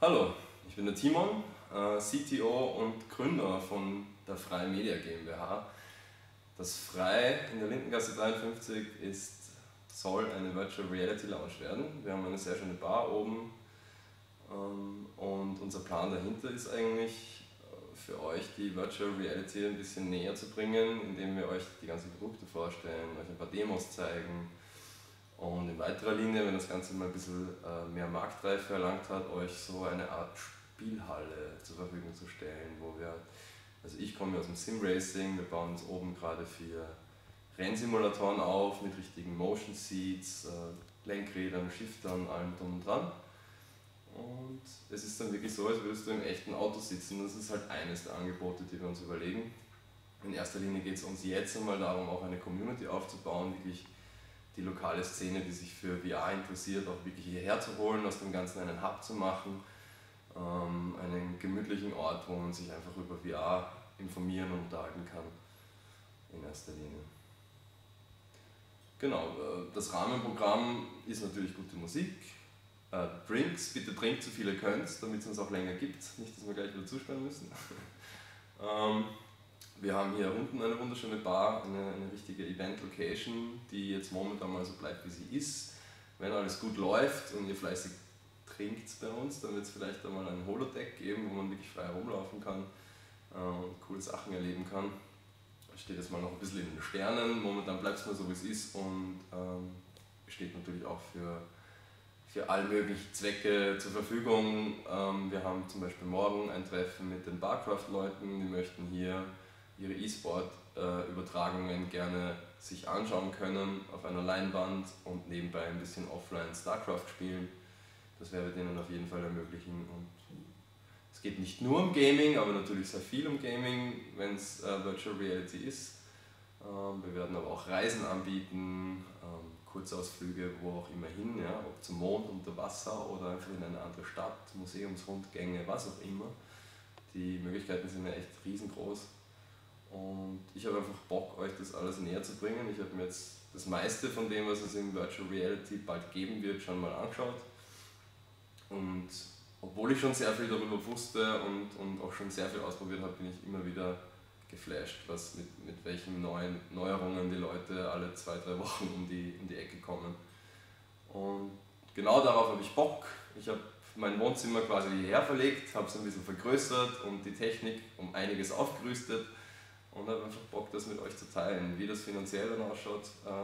Hallo, ich bin der Timon, CTO und Gründer von der Frei Media GmbH. Das Frei in der Lindengasse 53 soll eine Virtual Reality Lounge werden. Wir haben eine sehr schöne Bar oben und unser Plan dahinter ist eigentlich für euch die Virtual Reality ein bisschen näher zu bringen, indem wir euch die ganzen Produkte vorstellen, euch ein paar Demos zeigen. Und in weiterer Linie, wenn das Ganze mal ein bisschen mehr Marktreife erlangt hat, euch so eine Art Spielhalle zur Verfügung zu stellen, wo wir, also ich komme aus dem Sim-Racing, wir bauen uns oben gerade 4 Rennsimulatoren auf mit richtigen Motion Seats, Lenkrädern, Shiftern, allem drum und dran. Und es ist dann wirklich so, als würdest du im echten Auto sitzen. Das ist halt eines der Angebote, die wir uns überlegen. In erster Linie geht es uns jetzt einmal darum, auch eine Community aufzubauen, wirklich die lokale Szene, die sich für VR interessiert, auch wirklich hierher zu holen, aus dem Ganzen einen Hub zu machen, einen gemütlichen Ort, wo man sich einfach über VR informieren und unterhalten kann, in erster Linie. Genau, das Rahmenprogramm ist natürlich gute Musik, Drinks, bitte trinkt so viele ihr könnt, damit es uns auch länger gibt, nicht dass wir gleich wieder zusperren müssen. Wir haben hier unten eine wunderschöne Bar, eine richtige Event-Location, die jetzt momentan mal so bleibt, wie sie ist. Wenn alles gut läuft und ihr fleißig trinkt bei uns, dann wird es vielleicht einmal ein Holodeck geben, wo man wirklich frei herumlaufen kann und coole Sachen erleben kann. Da steht jetzt mal noch ein bisschen in den Sternen, momentan bleibt es mal so, wie es ist und steht natürlich auch für all möglichen Zwecke zur Verfügung. Wir haben zum Beispiel morgen ein Treffen mit den Barcraft-Leuten, die möchten hier ihre E-Sport-Übertragungen gerne sich anschauen können auf einer Leinwand und nebenbei ein bisschen offline StarCraft spielen. Das werden wir denen auf jeden Fall ermöglichen. Und es geht nicht nur um Gaming, aber natürlich sehr viel um Gaming, wenn es Virtual Reality ist. Wir werden aber auch Reisen anbieten, Kurzausflüge, wo auch immer hin, ja, ob zum Mond, unter Wasser oder einfach in eine andere Stadt, Museumsrundgänge, was auch immer. Die Möglichkeiten sind ja echt riesengroß. Und ich habe einfach Bock, euch das alles näher zu bringen. Ich habe mir jetzt das meiste von dem, was es in Virtual Reality bald geben wird, schon mal angeschaut. Und obwohl ich schon sehr viel darüber wusste und auch schon sehr viel ausprobiert habe, bin ich immer wieder geflasht, mit welchen neuen Neuerungen die Leute alle 2-3 Wochen um die Ecke kommen. Und genau darauf habe ich Bock. Ich habe mein Wohnzimmer quasi hierher verlegt, habe es ein bisschen vergrößert und die Technik um einiges aufgerüstet. Und habe einfach Bock, das mit euch zu teilen. Wie das finanziell dann ausschaut,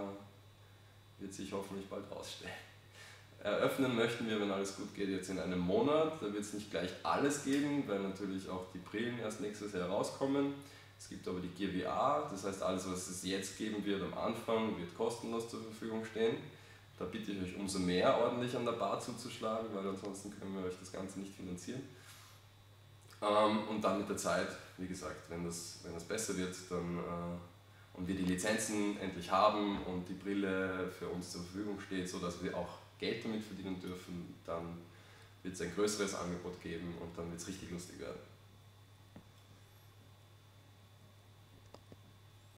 wird sich hoffentlich bald rausstellen. Eröffnen möchten wir, wenn alles gut geht, jetzt in einem Monat. Da wird es nicht gleich alles geben, weil natürlich auch die Brillen erst nächstes Jahr rauskommen. Es gibt aber die Gear VR, das heißt alles, was es jetzt geben wird am Anfang, wird kostenlos zur Verfügung stehen. Da bitte ich euch umso mehr ordentlich an der Bar zuzuschlagen, weil ansonsten können wir euch das Ganze nicht finanzieren. Und dann mit der Zeit, wie gesagt, wenn das besser wird dann, und wir die Lizenzen endlich haben und die Brille für uns zur Verfügung steht, sodass wir auch Geld damit verdienen dürfen, dann wird es ein größeres Angebot geben und dann wird es richtig lustig werden.